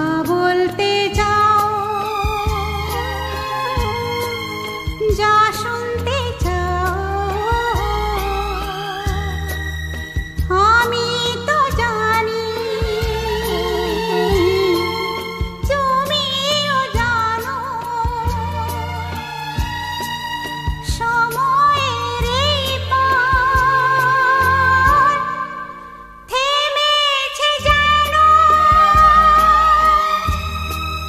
বলতে চাও, যা শুনতে চাও, আমি তো জানি, তুমিও জানো। সময়ের এই পার থেমেছে যেন,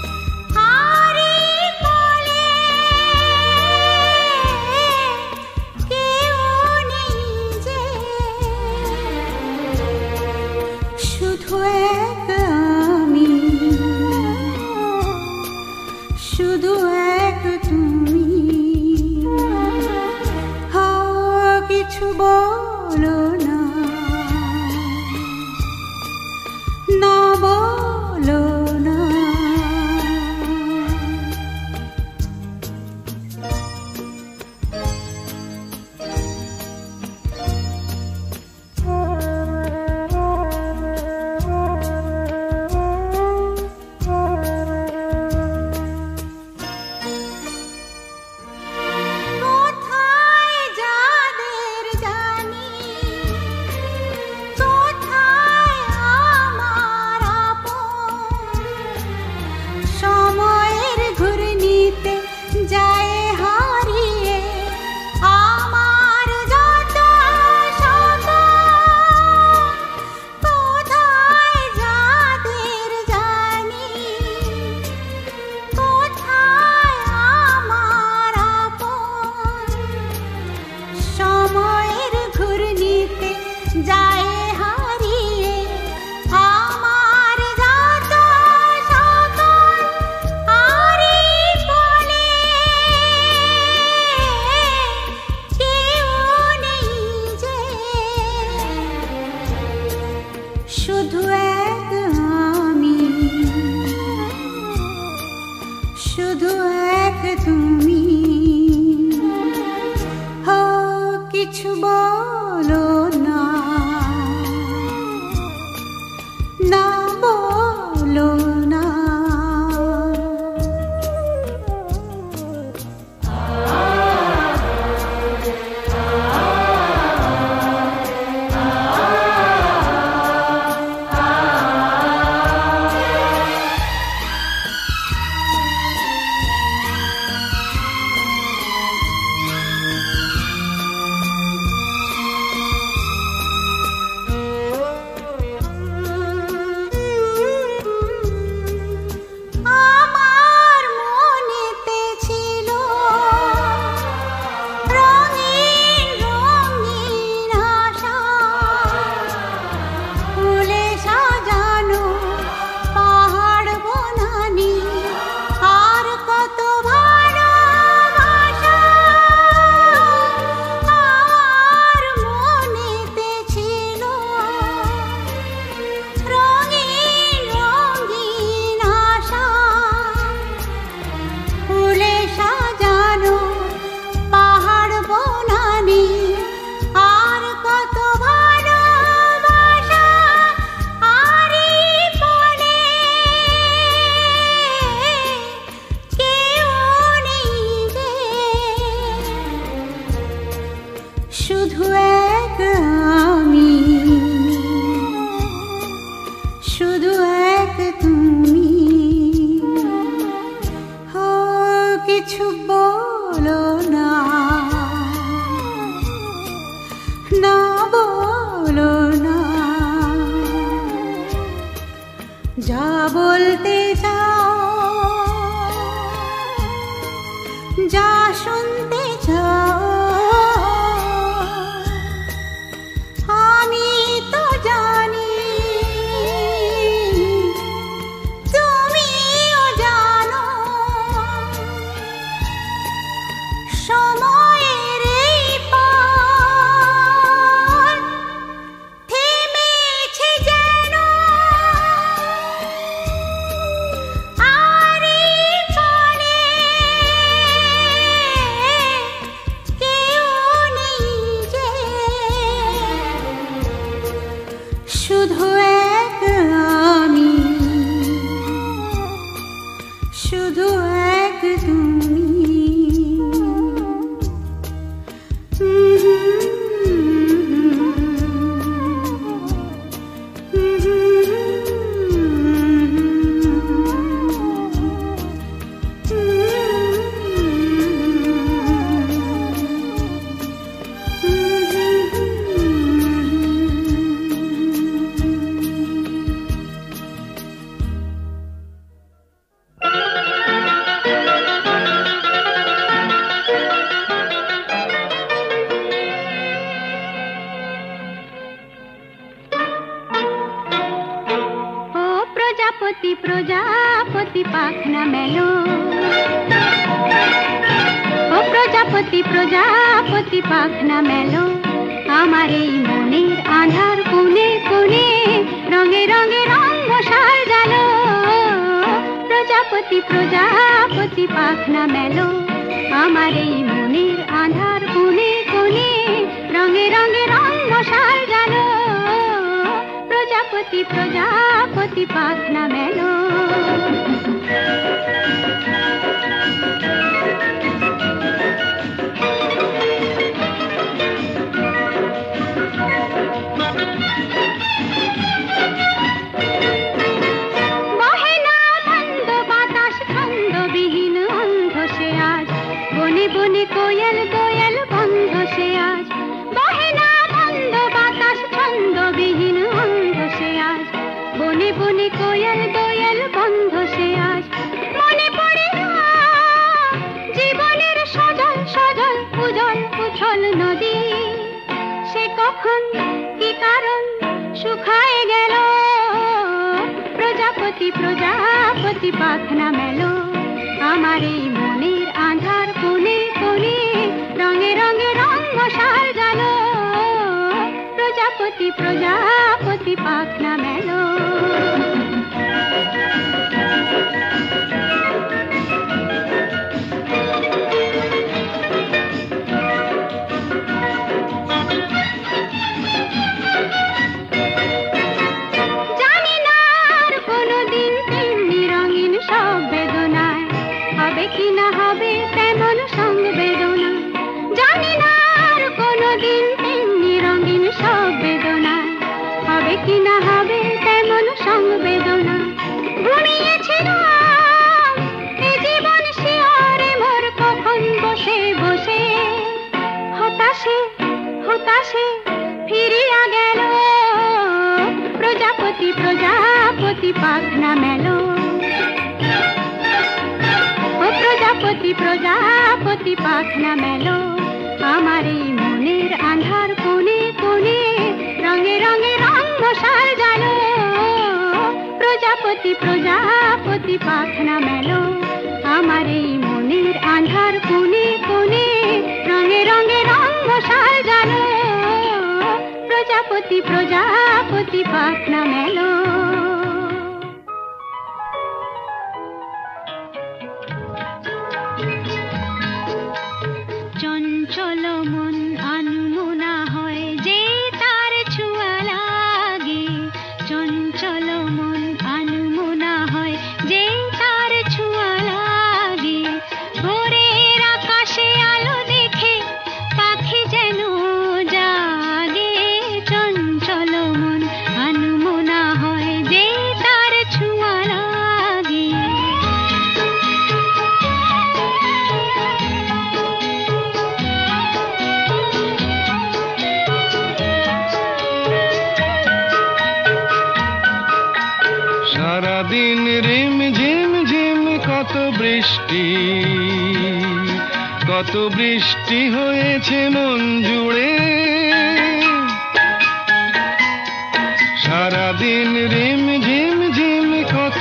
শুধু এক তুমি। প্রজাপতি প্রজাপতি পাখনা মেলো, ও প্রজাপতি প্রজাপতি পাখনা মেলো, আমার এই মনের আধার কোণে কোণে রঙে রঙে রং মশাল জ্বালো। প্রজাপতি প্রজাপতি পাখনা মেলো, আমার এই মনের আধার কোণে কোণে রঙে রঙে রং মশাল জ্বালো। প্রজাপতি প্রজাপতি পাখনা মেলো। বহে না ছন্দ বাতাস ছন্দবিহীন অন্ধ সে আজ, বনে বনে কোয়েল কোয়েল বন্ধ সে আজ। বহে না ছন্দ বাতাস ছন্দবিহীন অন্ধ সে আজ, বনে বনে কোয়েল কোয়েল বন্ধ সে আজ। মনে পড়ে না জীবনের সজল সজল উজল উছল নদী, সে কখন কি কারণ শুকায় গেল। প্রজাপতি প্রজাপতি পাখনা মেলো, আমার এই মনের আধার কোণে কোণে রঙে রঙে রং মশাল জ্বালো। প্রজাপতি প্রজাপতি পাখনা মেলো। জানি না আর কোনোদিন তেমনি রঙিন সব বেদনায় হবে কি না হবে তেমন সংবেদনা। জানি না আর কোনোদিন তেমনি রঙিন সব বেদনায় হবে কি না হবে তেমন সংবেদনা। ঘুমিয়েছিলাম এ জীবন শিয়রে মোর কখন বসে বসে, হতাশে হতাশে ফিরিয়া গেল। প্রজাপতি প্রজাপতি পাখনা মেলো, ও প্রজাপতি প্রজাপতি পাখনা মেলো, আমার এই মনের আধার কোণে কোণে রঙে রঙে রং মশাল জ্বালো। প্রজাপতি প্রজাপতি পাখনা মেলো, আমার এই মনের আধার কোণে কোণে রঙে রঙে রং মশাল জ্বালো। প্রজাপতি প্রজাপতি পাখনা মেলো। চঞ্চল মন আনমনা হয় যে তার ছোঁয়া লাগে। চঞ্চল মন আনমনা হয় যে তার ছোঁয়া লাগে। ভোরের আকাশে আলো দেখে পাখি যেন জাগে। চঞ্চল মন আনমনা হয় যে তার ছোঁয়া লাগে। সারাদিন রিম ঝিম ঝিম কত বৃষ্টি হয়েছে মন জুড়ে। সারাদিন রিম ঝিম ঝিম কত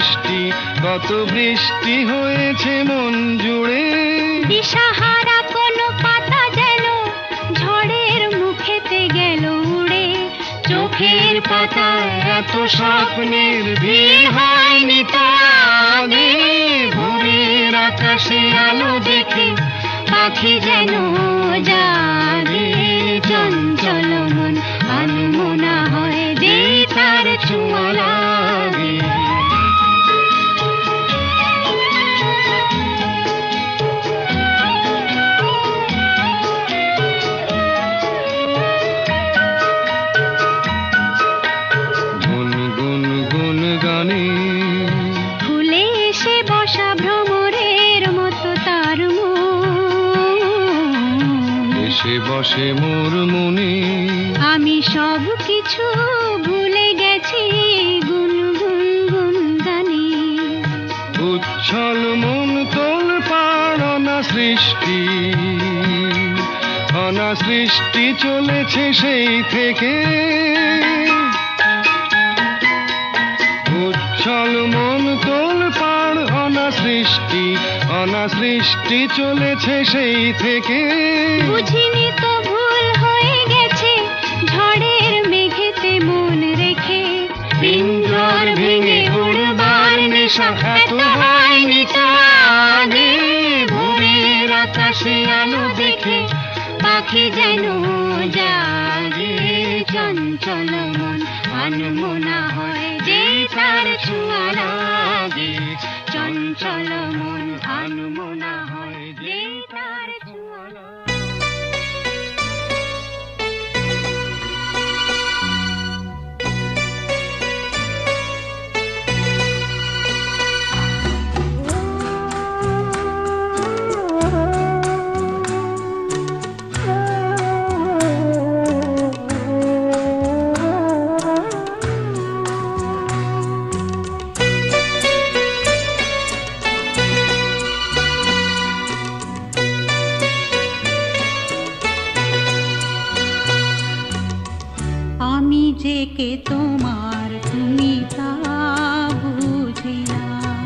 বৃষ্টি হয়েছে মন জুড়ে। দিশাহারা কোনো পাতা যেন ঝড়ের মুখেতে গেল উড়ে। চোখের পাতায় এত স্বপ্নের ভিড় হয়নি তো আগে। ভোরের আকাশে আলো দেখে পাখি যেন জাগে। চঞ্চল মন আনমনা হয় যে তার ছোঁয়া লাগে। বসা ভ্রমরের মতো তার মন এসে বসে মোর মনে। আমি সব কিছু ভুলে গেছি গুনগুন গুন গানে। উচ্ছল মন তোল পাড় সৃষ্টি, অনাসৃষ্টি চলেছে সেই থেকে। উচ্ছল মন তোল পাড় অনাসৃষ্টি, অনাসৃষ্টি চলেছে সেই থেকে। বুঝিনি তো ভুল হয়ে গেছে ঝড়ের মেঘেতে মন রেখে। পিঞ্জর ভেঙে উড়বার নেশা এত হয়নি তো আগে। ভোরের আকাশে আলো দেখে পাখি যেন জাগে। চঞ্চল মন আনমনা হয় যে তার ছোঁয়া লাগে। চঞ্চল মন আনমনা হয় যে তার ছোঁয়া লাগে। আমি যে কে তোমার তুমি তা বুঝি না।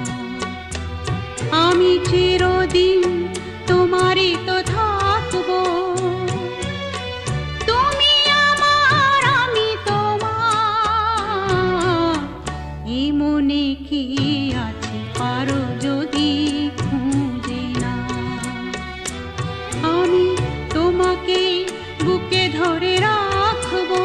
আমি চিরদিন তোমারই তো থাকবো। তুমি আমার আমি তোমার এই মনে কি আছে পারো যদি খুঁজে না। আমি তোমাকে বুকে ধরে রাখবো।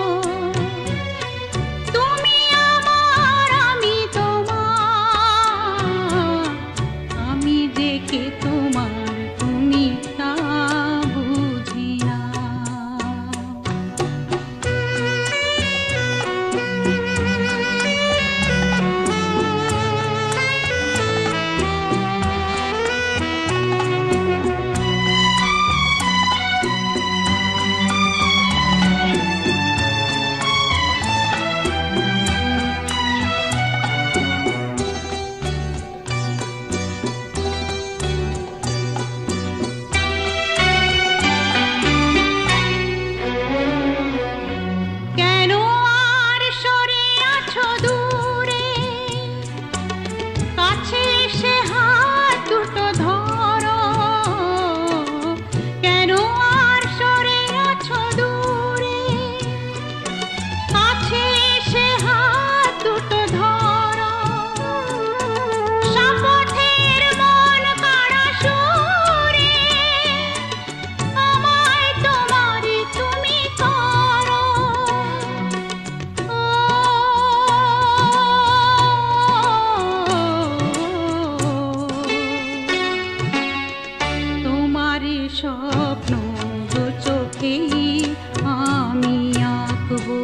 স্বপ্ন দু চোখে আমি আঁকবো।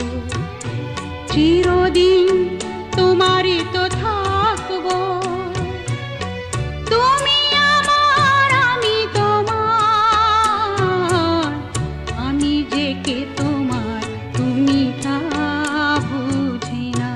চিরদিন তোমারই তো থাকবো। তুমি আমার আমি তোমার। আমি যে কে তোমার তুমি তা বুঝি না।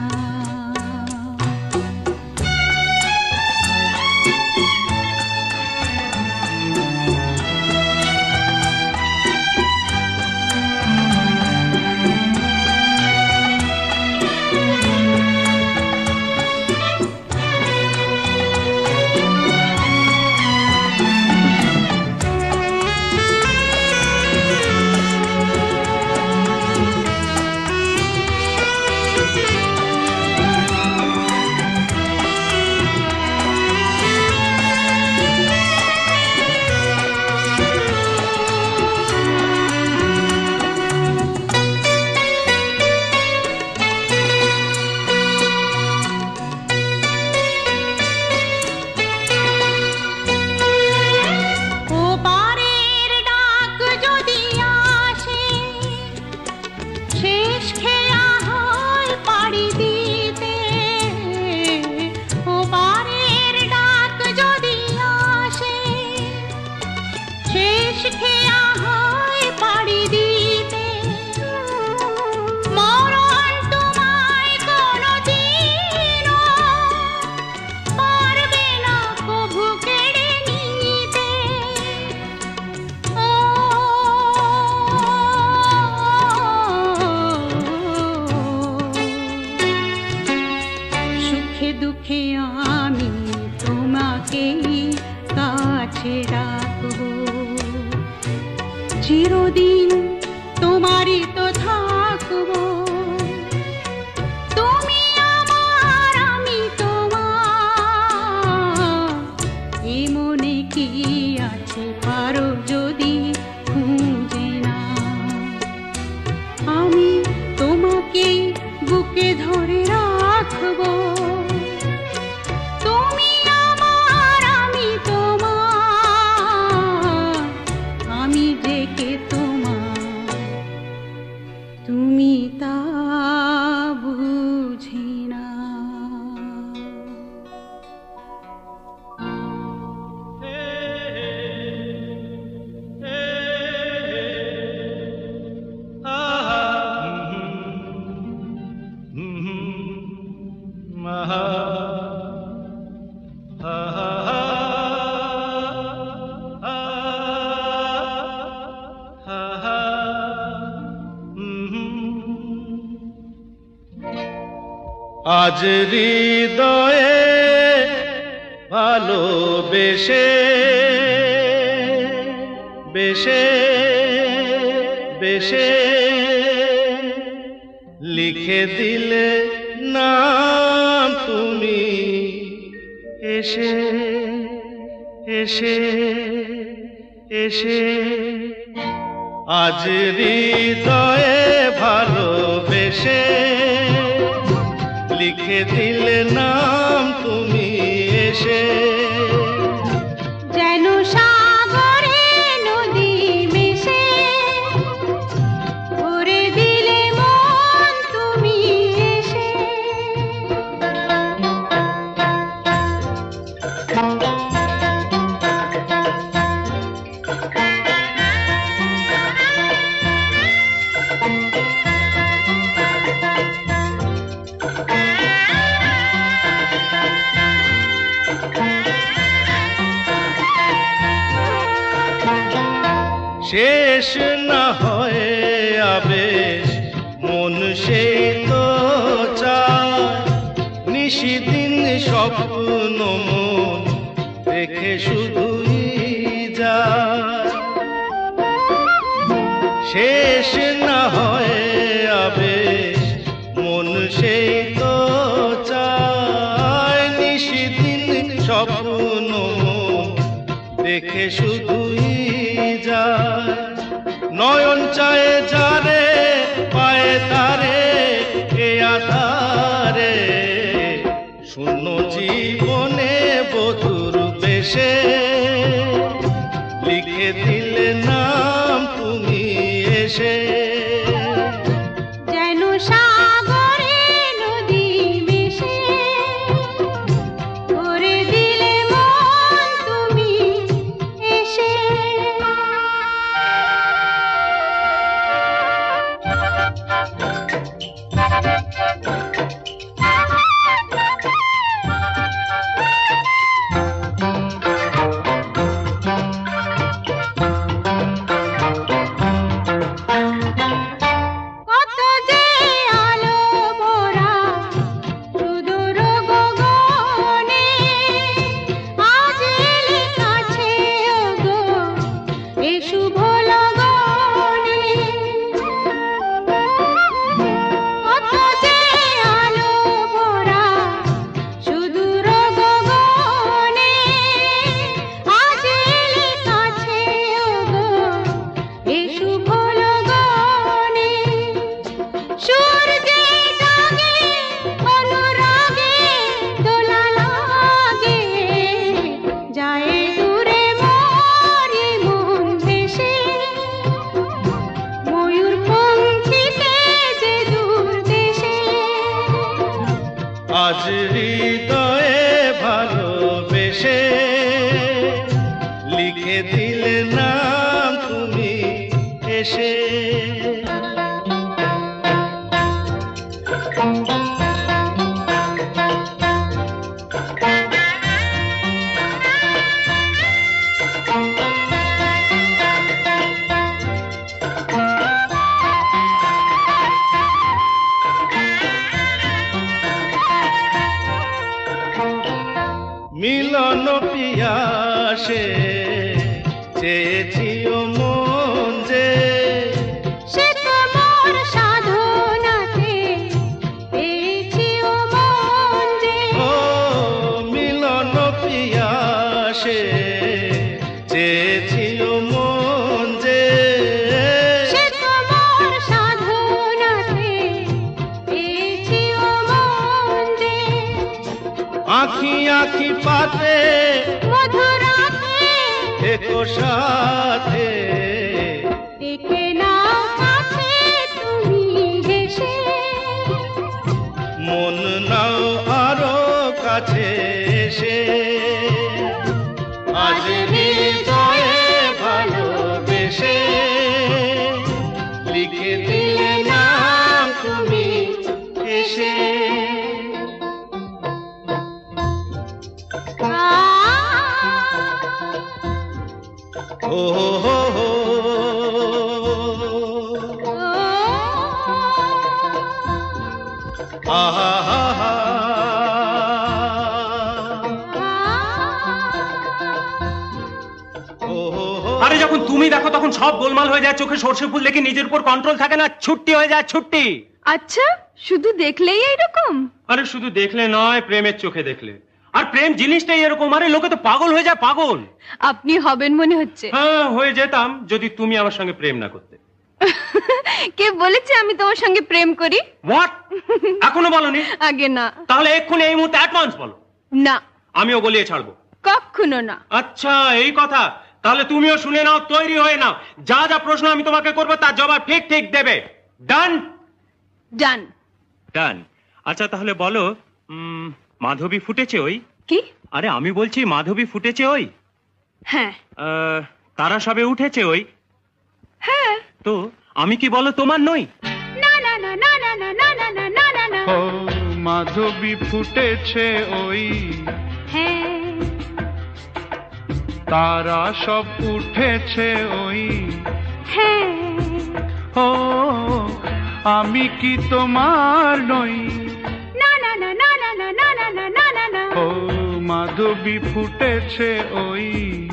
তোমাকেই কাছে রাখবো চিরদিন তোমারই তো থাকবো তুমি আমার আমি তোমার এ মনে কি আছে পারো যদি খুঁজে না আমি তোমাকেই বুকে ধরে রাখবো তুমি আমার আমি তোমার আমি যে কে তোমার তুমি তা বুঝি না আজ হৃদয়ে ভালোবেসে বেশে বেশে লিখে দিলে নাম তুমি এসে এসে এসে আজ হৃদয়ে ভালোবেসে লিখে দিলে নাম তুমি এসে যেন সাগরে নদী মিশে ভরে দিলে মন তুমি এসে শেষ না হয় আবেশ মন সেই তো চায় নিশিদিন স্বপ্ন মন দেখে শুধুই যায় শেষ না হয় আবেশ মন সেই তো চায় নিশিদিন স্বপ্ন মন দেখে শুধুই যায় নয়ন চায় যারে পায় তারে এ আধারে শূন্য জীবনে বধুর বেশে লিখে দিলে নাম তুমি এসে যেন সাগরে নদী মিশে ভরে দিলে মন তুমি এসে মিলন পিয়াসে চেয়েছি ও মন যে, সে তোমার সাধনাতে পেয়েছি ও মন যে। ও মিলন পিয়াসে চেয়েছি ও মন যে, সে তোমার সাধনাতে পেয়েছি ও মন যে। আঁখি আঁখি পাতে মধুরাতে একো সাথে, দেখে নাও কাছে তুমি হেসে। মন নাও আরো কাছে এসে, আজ হৃদয়ে ভালোবেসে লিখে দিলে নাম তুমি এসে। ও হো হো, আহা হা হা, ও হো হো। আরে যখন তুমি দেখো তখন সব গোলমাল হয়ে যায়, চোখে সর্ষে ফুল দেখে নিজের উপর কন্ট্রোল থাকে না, ছুট্টি হয়ে যায় ছুট্টি। আচ্ছা, শুধু দেখলেই এইরকম? আরে শুধু দেখলে নয়, প্রেমের চোখে দেখলে। আর প্রেম জিনিসটাই এরকম, আরে লোকে তো পাগল হয়ে যায়, পাগল। আপনি হবেন মনে হচ্ছে। হ্যাঁ, হয়ে যেতাম যদি তুমি আমার সঙ্গে প্রেম না করতে। কে বলেছে আমি তোমার সঙ্গে প্রেম করি? হোয়াট? এখনো বলনি? আগে না। তাহলে এক্ষুনি এই মুহূর্তে অ্যাডভান্স বলো। না। আমিও বলিয়ে ছাড়বো। কখনো না। আচ্ছা এই কথা, তাহলে তুমিও শুনে নাও, তৈরি হয়ে নাও। যা যা প্রশ্ন আমি তোমাকে করবো তার জবাব ঠিক ঠিক দেবে। ডান? ডান। ডান। আচ্ছা তাহলে বলো, মাধবী ফুটেছে ওই? কি? আরে আমি বলছি মাধবী ফুটেছে ওই? হ্যাঁ। তারা সবে উঠেছে ওই? হ্যাঁ। তো আমি কি বলো তোমার নই? না না না না না না না না না না না না। ও মাধবী ফুটেছে ওই, হ্যাঁ। তারা সব উঠেছে ওই, হ্যাঁ। ও আমি কি তোমার নই? না না না না না না না না না না না না। ও মাধবী ফুটেছে ওই।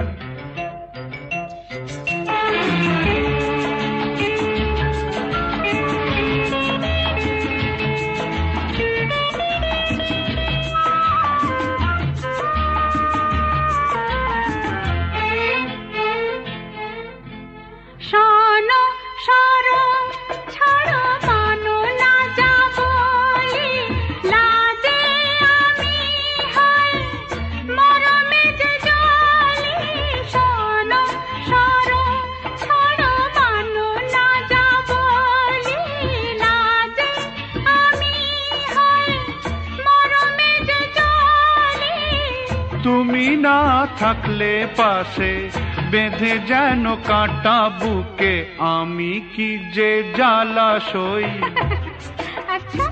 শোনো সরো ছাড়ো মানো না যা বলি, লাজে আমি হই মরমে যে জলি। শোনো সরো ছাড়ো মানো না যা বলি, লাজে আমি হই মরমে যে জলি। তুমি না থাকলে পাশে বেঁধে যেন কাঁটা বুকে, আমি কি যে জ্বালা সই। আচ্ছা,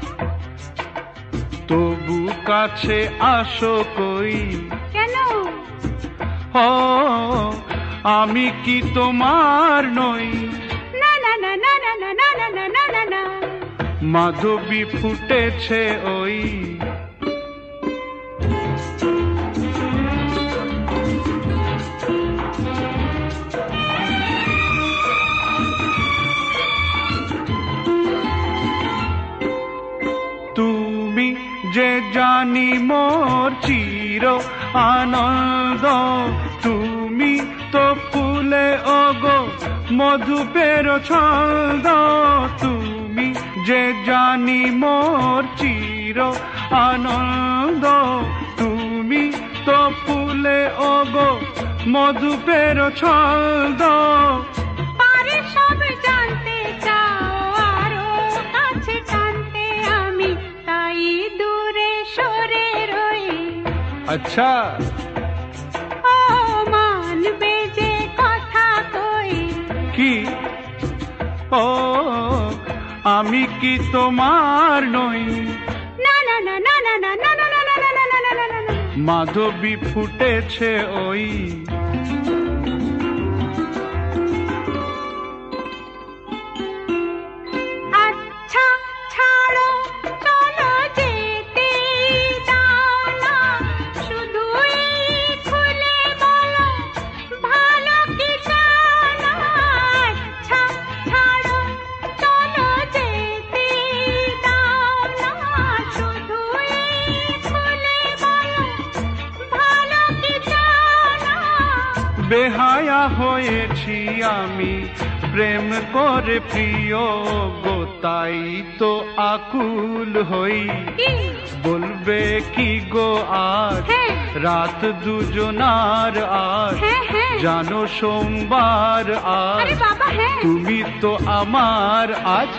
তবু কাছে আসো কই। কেন? ও আমি কি তোমার নই? না না না না না না না না না না না না। মাধবী ফুটেছে ওই। তুমি যে জানি মোর চির আনন্দ, তুমি তো ফুলে ওগো মধুপের ছন্দ। তুমি যে জানি মোর চির আনন্দ, তুমি তো ফুলে ওগো মধুপের ছন্দ। পারে সব জানতে চাও আরো কাছে টানতে, আমি তাই দূরে সরে রই। আচ্ছা, ও মানবে যে কথা কই। কি? ও আমি কি তোমার নই? না না না না না না না না না না না না না না। মাধবী ফুটেছে ওই। আচ্ছা ছাড়ো চলো যেতে দাও না, শুধু বেহায়া হয়েছি আমি প্রেম করে প্রিয় গো, তাই তো আকুল হই। বলবে কি গো আজ রাত দুজনার আজ, জানো সোমবার আজ, তুমি তো আমার আজ।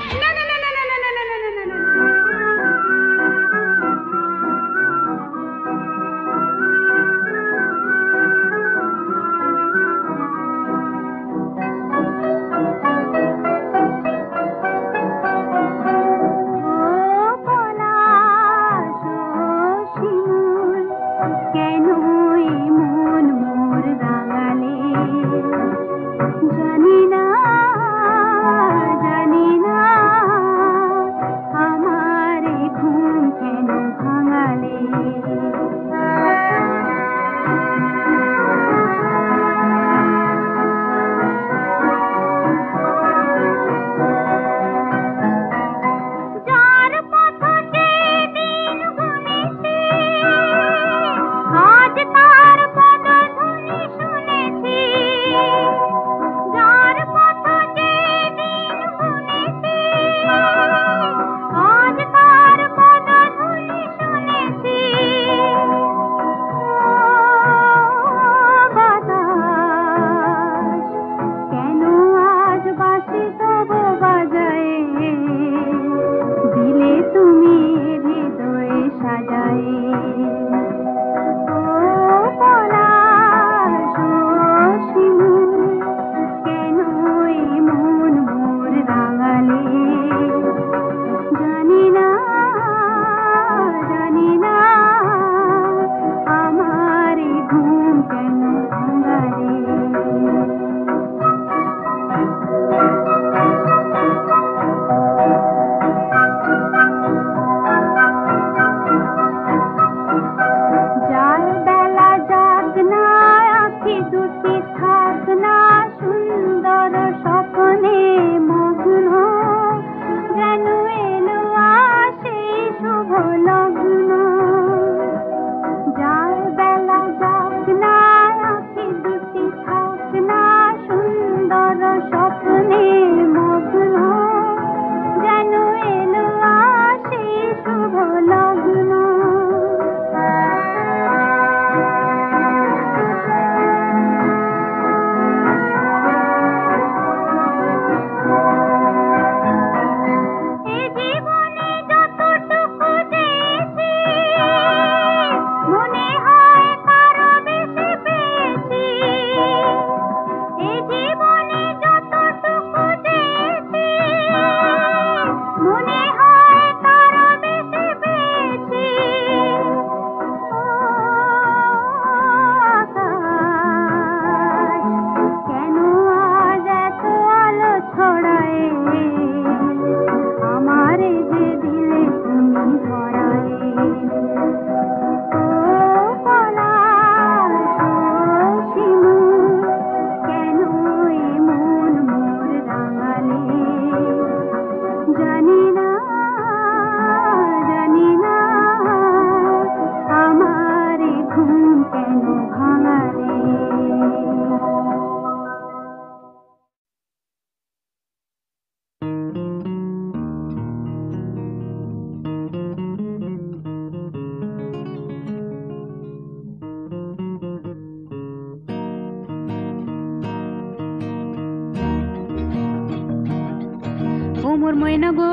মোর ময়না গো,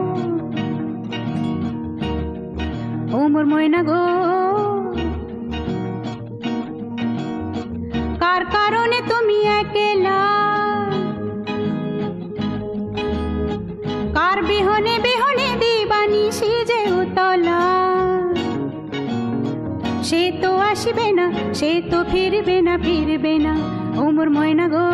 ও মোর ময়না গো, কার কারণে তুমি একলা, কার বিহনে বিহনে দিবানিশি যে উতলা, সে তো আসবে না, সে তো ফিরবে না, ফিরবে না, ও মোর ময়না গো।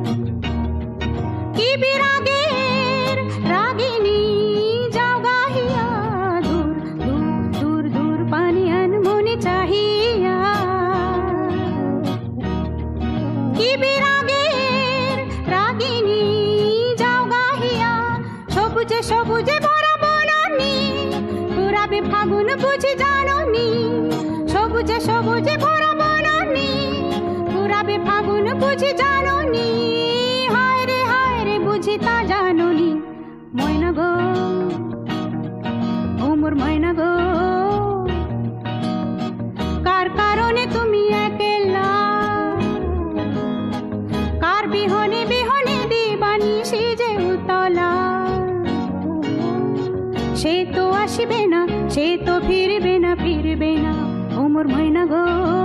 কি বিরাগের রাগিনী যাও গাহিয়া সবুজে সবুজে ভরা বনানি পুরাবে ফাগুন বুঝি জানোনি সবুজে সবুজে ভরা বনানি পুরাবে ফাগুন বুঝি জানোনি হায় রে বুঝি তা জানোনি ময়না গো ও মোর ময়না গো কার কারণে তুমি একলা কার বিহনে বিহনে দিবানিশি যে উতলা সে তো আসবে না সে তো ফিরবে না ও মোর ময়না গো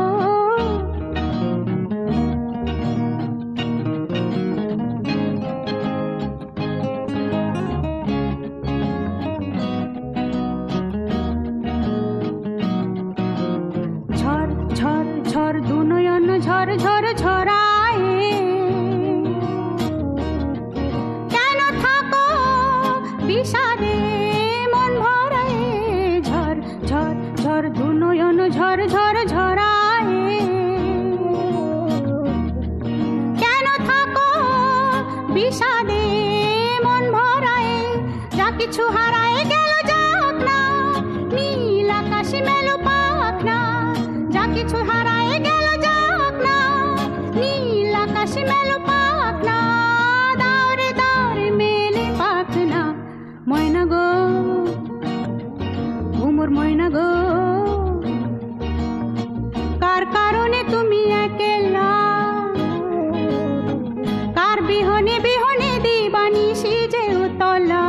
ঝড় ঝড় ঝড় দু নয়ন ঝড় ঝড় ঝরায় কেন থাকো বিষাদে মন ভরায় ঝড় ঝড় ঝড় দু নয়ন ঝড় ঝড় ঝরায় কেন থাকো বিষাদে মন ভরায় যা কিছু হারায় গেল যাক না নীল আকাশে মেলো পাক না যা কিছু হারায় গেল যাক না নীল আকাশে মেলো পাক না দাওরে মেলে পাক না ময়না গো ও মোর ময়না গো কার কারণে তুমি একলা কার বিহনে বিহনে দিবানিশি যে উতলা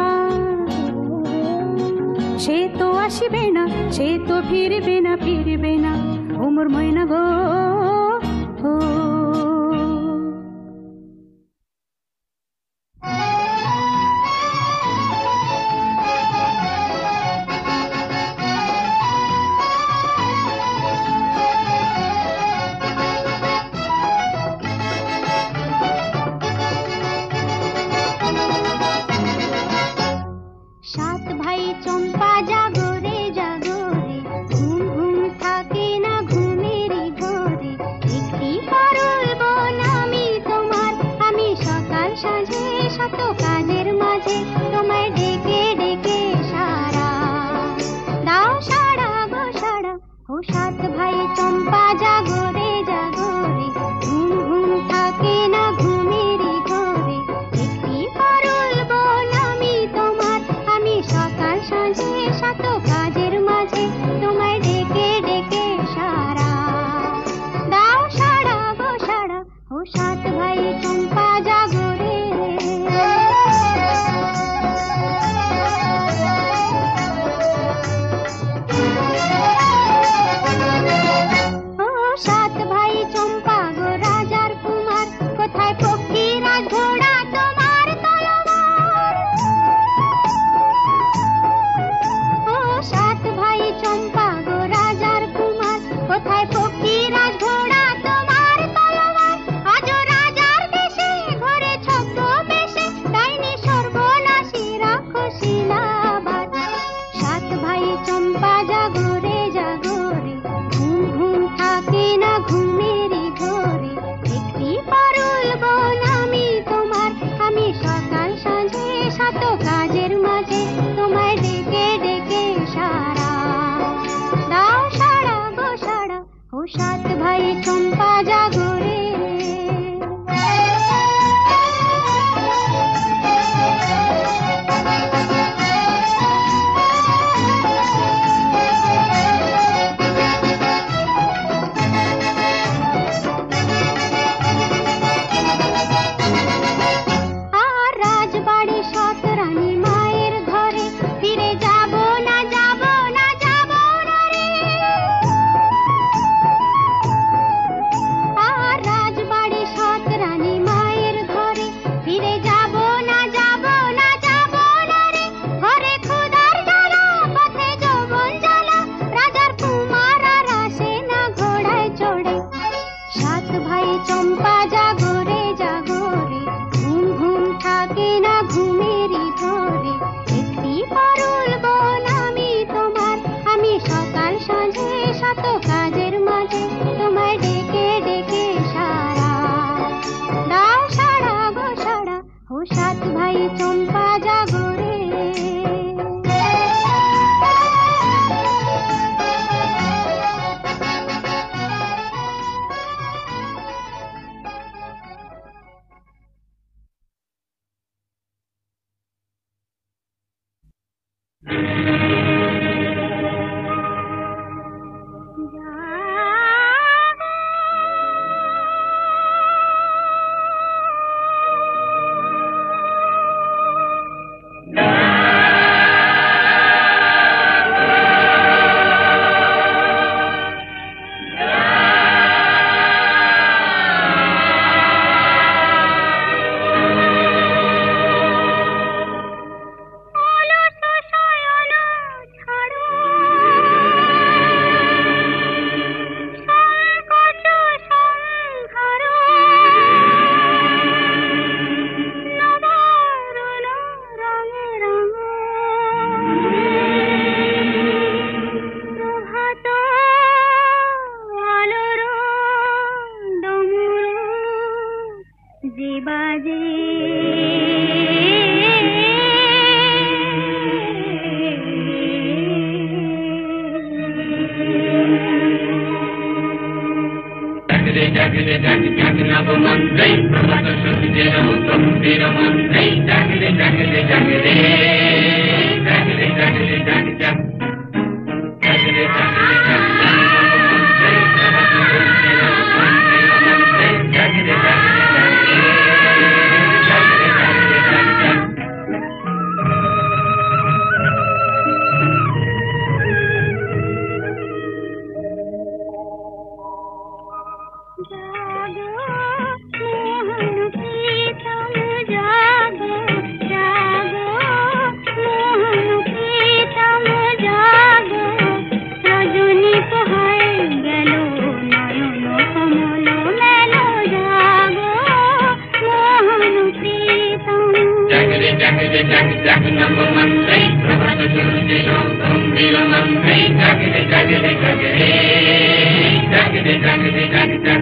সে তো আসবে না সে তো ফিরবে না ও মোর ময়না গো সাত ভাই চম্পা জাগো রে ঘুম ঘুম থাকে না ঘুমের ঘরে একটি পারুল বোন আমি তোমার আমি সকাল সাঁঝে শত কাজের মাঝে তোমায় ডেকে ডেকে সারা দাও সারা গো সারা ও সাত ভাই চম্পা জাগো রে ঘুম ঘুম থাকে না ঘুমের ঘরে একটি পারুল বোন আমি তোমার আমি সকাল সাঁঝে শত কাজের মাঝে তোমায় ডেকে ডেকে সারা দাও সারা গো সারা ও সাত ভাই চম্পা জাগো রে ও সাত ভাই চম্পা গো রাজার কুমার কোথায় পক্ষী রাজ ঘোড়া তোমার তলোয়ার ও সাত ভাই চম্পা গো রাজার কুমার কোথায় পক্ষী রাজ ঘোড়া তোমার তলোয়ার আজ রাজার দেশে ঘরে ছদ্ম বেশে ডাইনি সর্বনাশী রাক্ষসীলাবাদ সাত ভাই চম্পা জাগো রে ঘুম ঘুম থাকে না ঘুমের ঘরে একটি পারুল বোন আমি তোমার আমি সকাল সাঁঝে শত কাজের মাঝে তোমায় ডেকে ডেকে সারা দাও সারা গো সারা ও সাত ভাই চম্পা জাগো রে আর রাজবাড়ি সৎ রানী মায়ের ঘরে ফিরে যাব না রে আর মন্ত্রে প্রভাত সূর্যের গম্ভীর মন্ত্রে জাগরে জাগরে জাগরে জাগরে জাগরে জাগ জাগ জাগরে জাগরে জাগ মন্ত্রে প্রভাত সূর্যের গম্ভীর মন্ত্রে জাগরে জাগরে জাগরে জাগরে জাগরে জাগ জাগ জাগরে জাগরে জাগ জাগ নব মন্ত্রে প্রভাত সূর্যের গম্ভীর মন্ত্রে জাগরে জাগরে জাগরে জাগরে জাগরে জাগ জাগ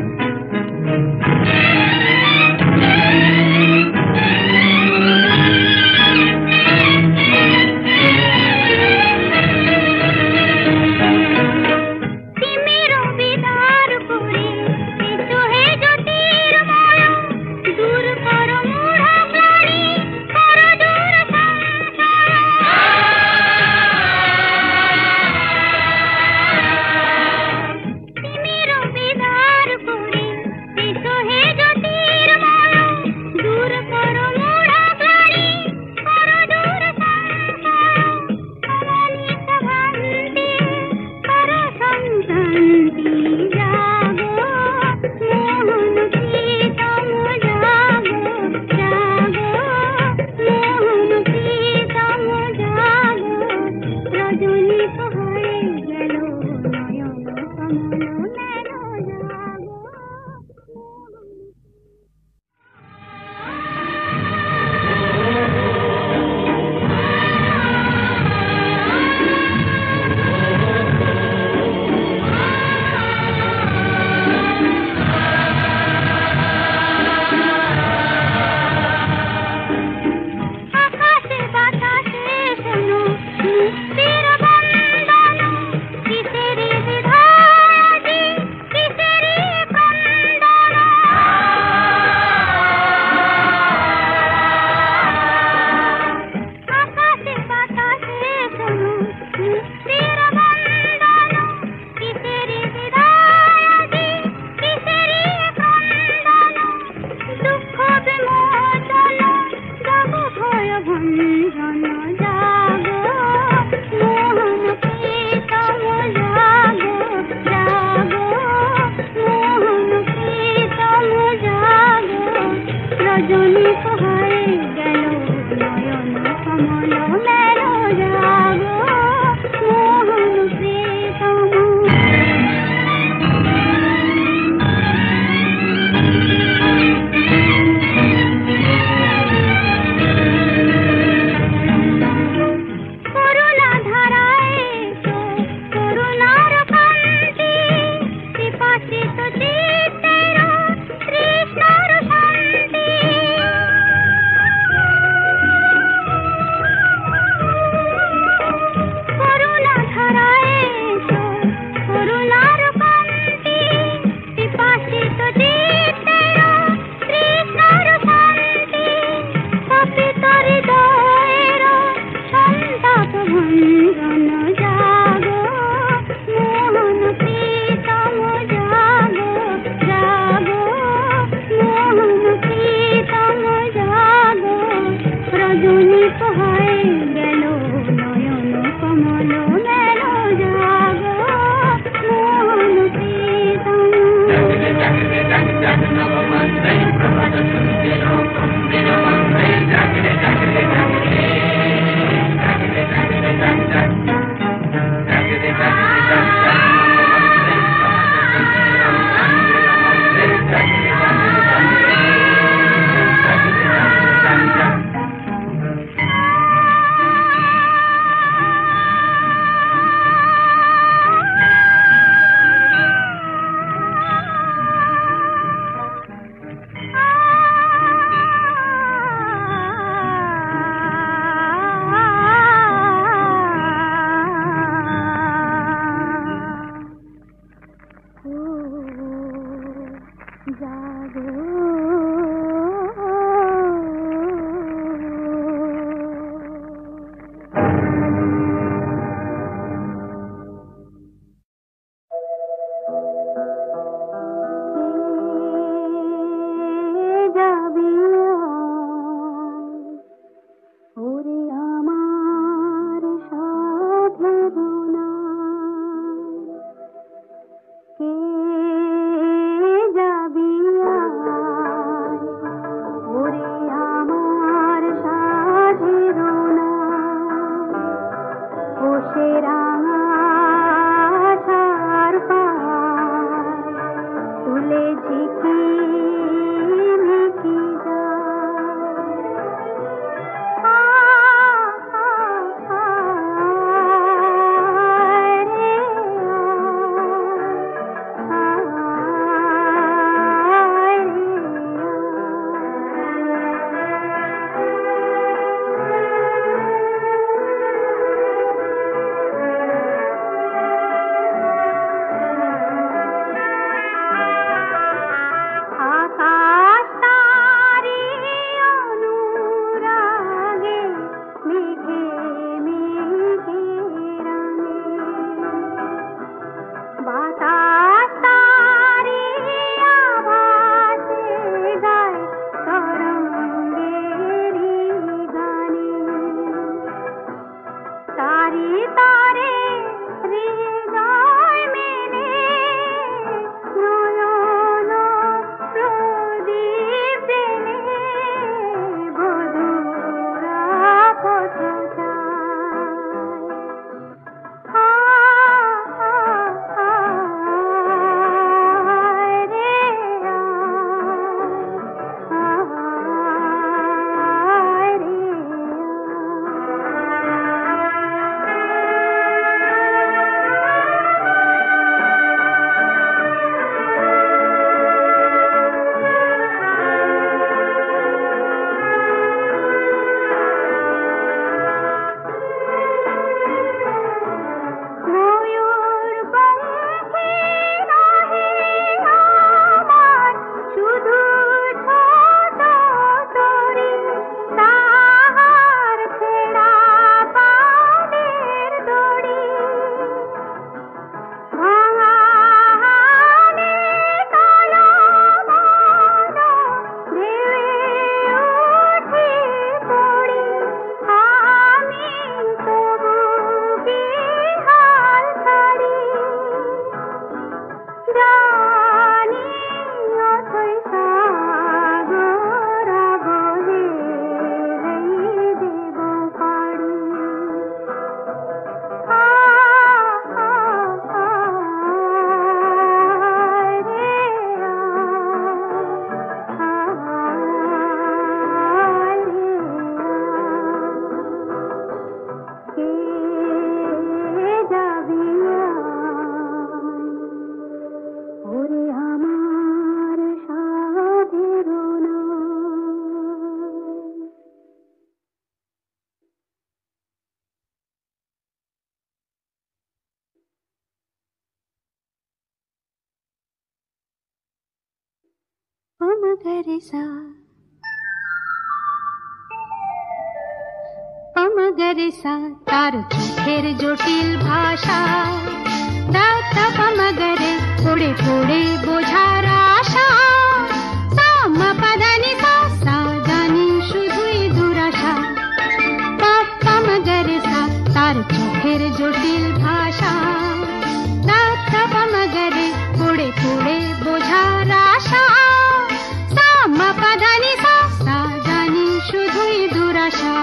অমগরেসা তার চোখের জটিল ভাষা মগরে পড়ে পড়ে বোঝার আশা পাদানি সা জানি শুধুই দুরাশা মগরেসা তার চোখের জটিল ভাষা মগরে পড়ে পড়ে বোঝার আশা পাদানি সা জানি শুধুই দুরাশা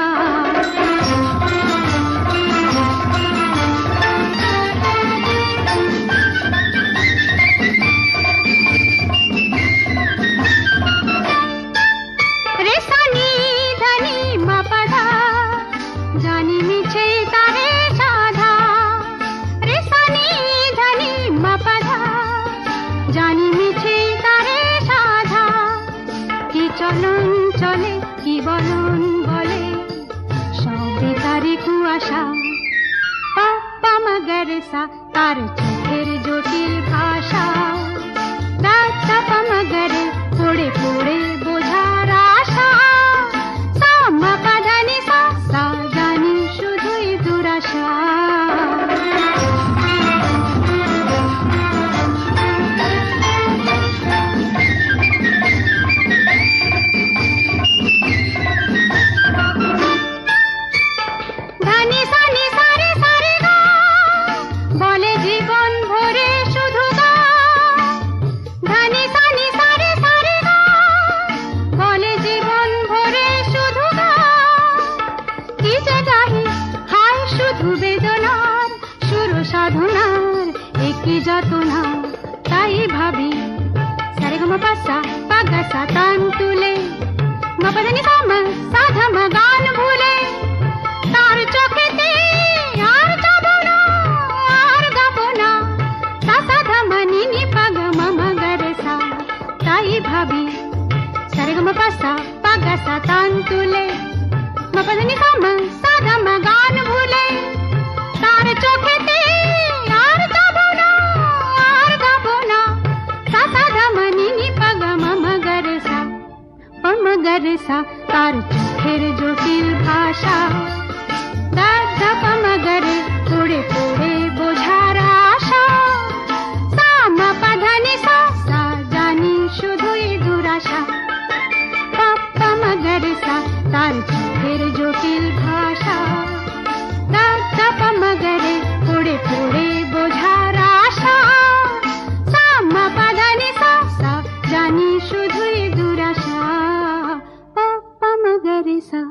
চলে কি বলন বলে সবে তারি কুয়াশা পাপ্পা মগরেসা তার চোখের জটিল ভাষা পাপ্পা মগরে পড়ে পড়ে বোঝার আশা সাম্মা পাদানি সা জানি শুধুই দুরাশা শুধু বেদনার সুর সাধনার একই যাতনা তাই ভাবি সারে গম পাসা পাগাসা তান তুলে মপদনি কাম সাধম গান ভুলে তার চোখেতে আর যাব না আর গাব না সা ধম নি নি পাগ মম গরে সা তাই ভাবি সারে গম পাসা পাগাসা তান তুলে মপদনি কাম সাধম গান ভুলে তার চোখেতে আর যাব না আর গাব না সা ধম নি নি পাগ মম গরে সা পমগরসা তার চোখের জটিল ভাষা দাদা পমগরে পড়ে পড়ে বোঝার আশা সামা পাধানি সা সা জানি শুধুই দুরাশা পমগরসা তার চোখের জটিল ভাষা দাদা পমগরে পড়ে পড়ে বোঝার আশা সামা পাধানি সা সা জানি শুধুই দুরাশা মগরেসা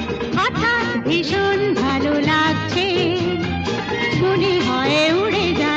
ভীষণ ভালো লাগছে মনে হয় উড়ে যা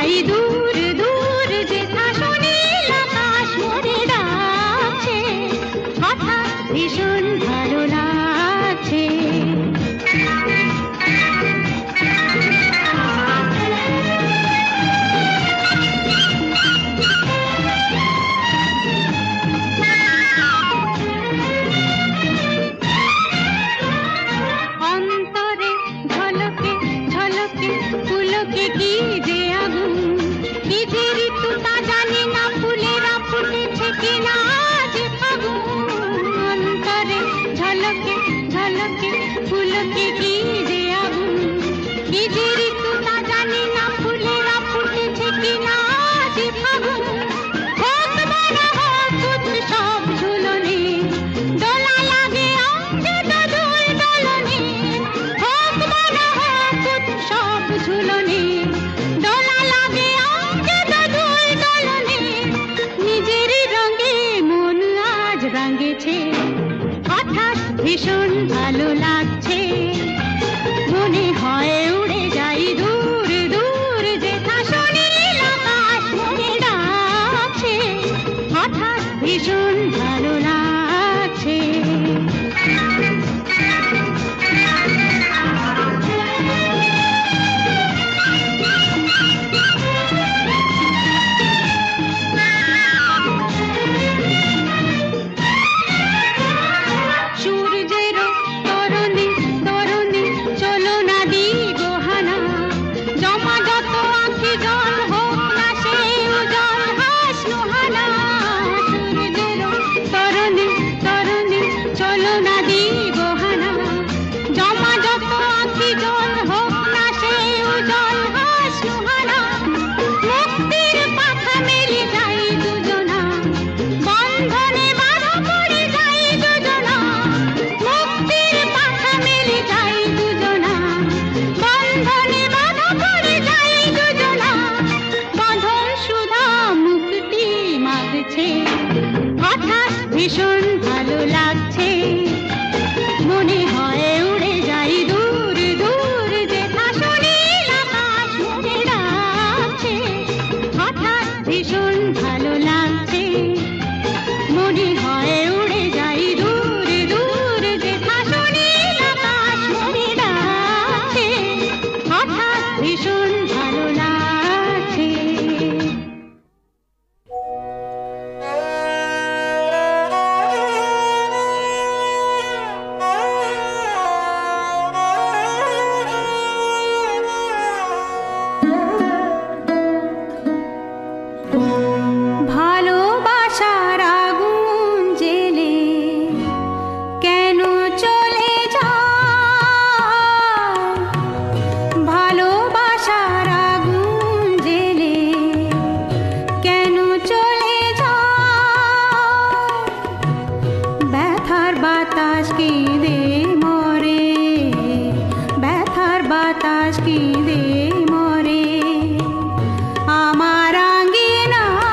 আখি জল হোক না সে উজ্জ্বল হাসনু হানা সূর্যের তরণে তরণে চলো না দিগোহানা জমা যত আখি জল হোক না সে উজ্জ্বল হাসনু হানা মুক্তির পাখা মেলে যাই দুজনা বন্ধনে বাধা পড়ে যাই দুজনা মুক্তির পাখা মেলে যাই দুজনা বন্ধনে বাধা পড়ে যাই দুজনা বাঁধন সুধা মুক্তি মাগছে হঠাৎ ভীষণ ভালো লাগছে মনে হয় উড়ে যাই দূর দূর যেথা সুনীল আকাশ মোরে ডাকছে হঠাৎ ভীষণ ভালো লাগছে মনে হয় উড়ে যাই দূর দূর যেথা সুনীল আকাশ মোরে ডাকছে হঠাৎ ভীষণ ভালো লাগছে ভালোবাসার আগুন জেলে কেন চলে যায় ভালোবাসার আগুন জেলে কেন চলে যায় ব্যথার বাতাস কেঁদে মরে ব্যথার বাতাস কেঁদে মরে আমার আঙ্গিনা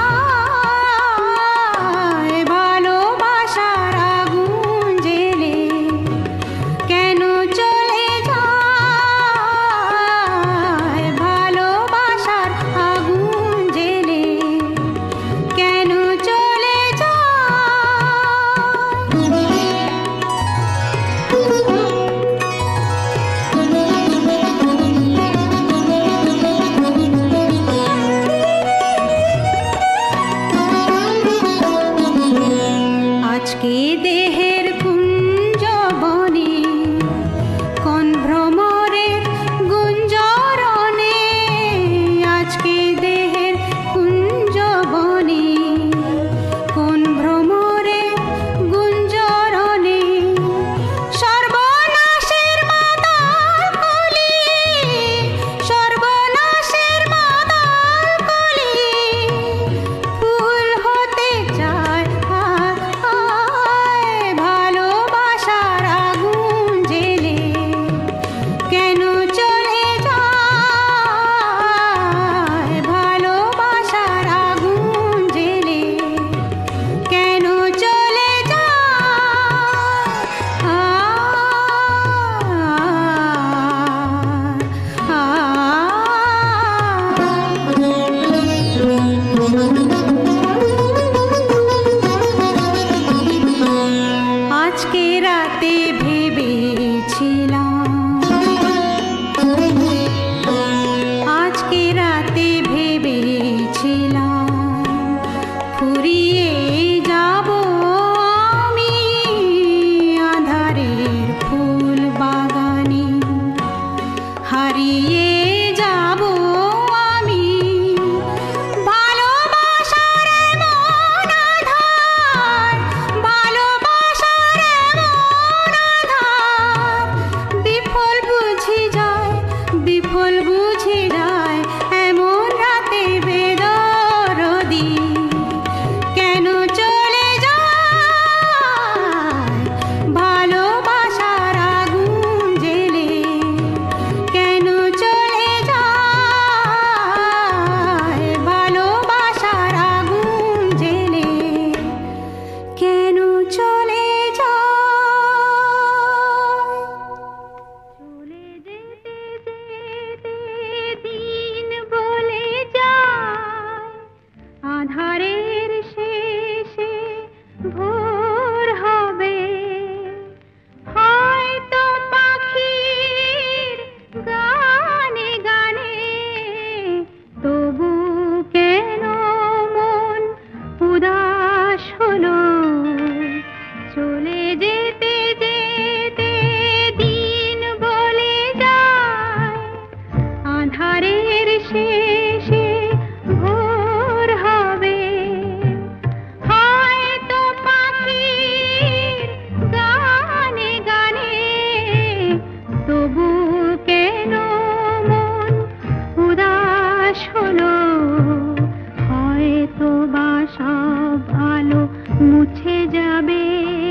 হলো, হয়তো বা সব আলো মুছে যাবে,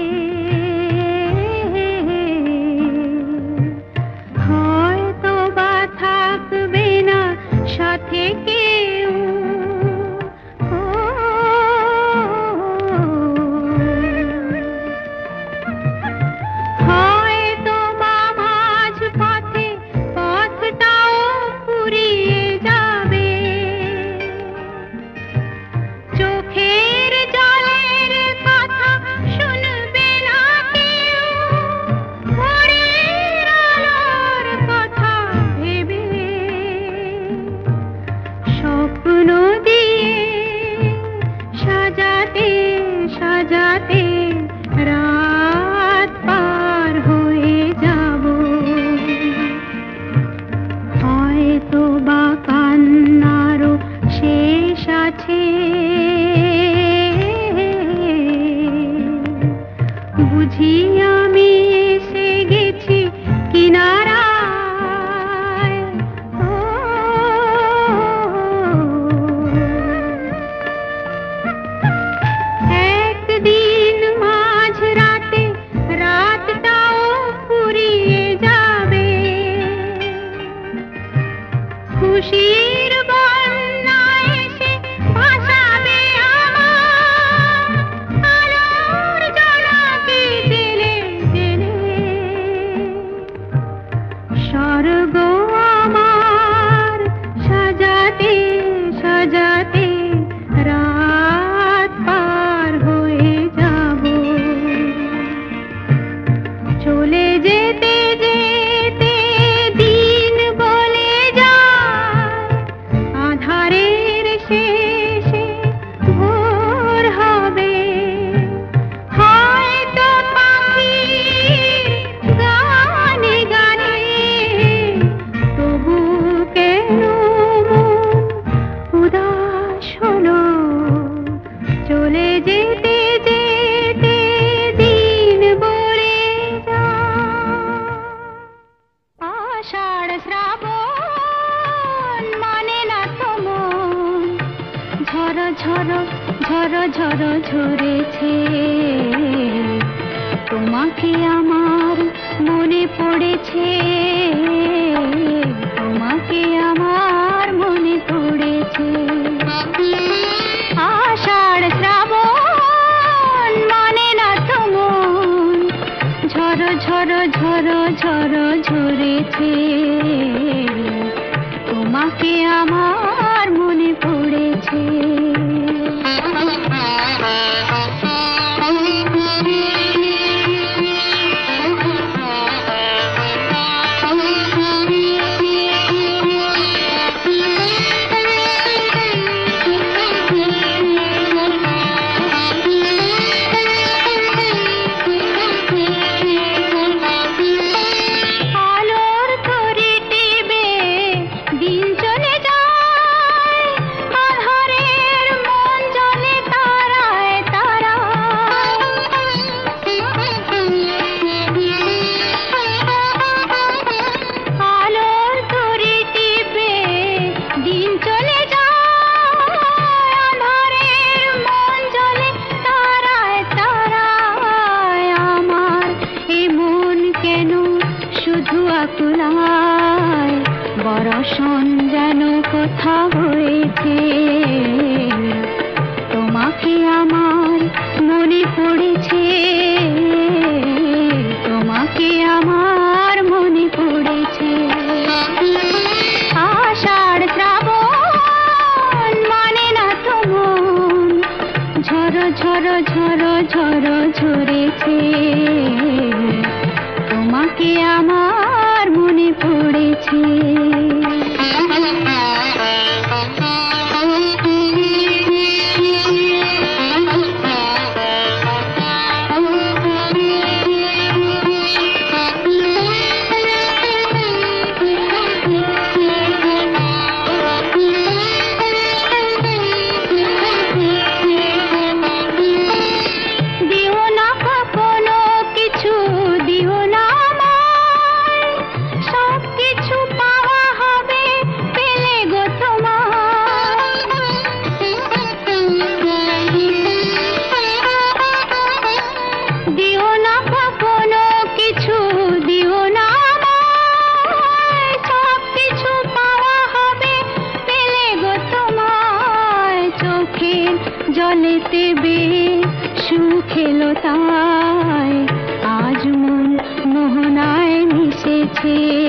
হয়তো বা থাকবে না সাথে কেউ, হয়তো বা মাঝ পথে পথটাও ফুরিয়ে যাবে, চোখের জলের কথা শুনবে না কেউ, ভোরের আলোর কথা ভেবে স্বপ্ন দিয়ে সাজাতে সাজাতে রাত পার হয়ে যাব, হয়তো বা কান্নারও শেষ আছে, বুঝি আমি এসে গেছি কিনারায়, একদিন মাঝ রাতে রাতটাও ফুরিয়ে যাবে, খুশির বন্যা এসে ভাসাবে আমার, আলোর জোনাকি জেলে জেলে, স্বর্গ আমার সাজাতে সাজাতে রাত পার হয়ে যাব, চলে যেতে যেতে দিন বলে যায়, আধারের শেষে ভোর হবে, হয়তো পাখির গানে গানে, তবু কেন মন উদাস হলো, চলে যেতে যেতে দিন বলে যায়, আষাঢ় শ্রাবণ মানে না তো মন, ঝড় ঝড় ঝড় ঝড় ঝরেছে, তোমাকে আমার মনে পড়েছে, তোমাকে আমার মনে পড়েছে, আষাঢ় শ্রাবণ মানে না তো মন, ঝড় ঝড় ঝড় ঝড় ঝরেছে, তোমাকে আমার মনে পড়েছে। আলোর তরি টিবে দিন চলে যায়, আধারের মন জ্বলে তারায় তারায়, আলোর তরি টিবে দিন চলে যায়, আধারের মন জ্বলে তারায় তারায়, আমার এ মন কেন শুধু আকুলায়, বরষণ যেন কোথা হয়েছে, তোমাকে আমার মনে পড়েছে, তোমাকে আমার মনে পড়েছে, আষাঢ় শ্রাবণ মানে না তো মন, ঝড় ঝড় ঝড় ঝড় ঝরেছে, তোমাকে আমার মনে পড়েছে। দিও না কখনো কিছু, দিও না আমায় সব কিছু পাওয়া জলেতে বে সুখেলো তাই আজ মন মোহনায় মিশেছে।